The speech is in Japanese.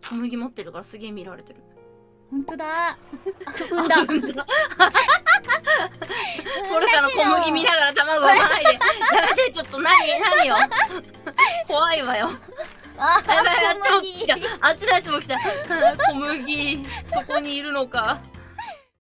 小麦持ってるからすげえ見られてる。 ほんとだ。踏んだ。 これから小麦見ながら卵を産まないで。やめて、ちょっと何よ。怖いわよ。 あやばい、あっちも小麦来た。あっちのやつも来た。小麦、そこにいるのか。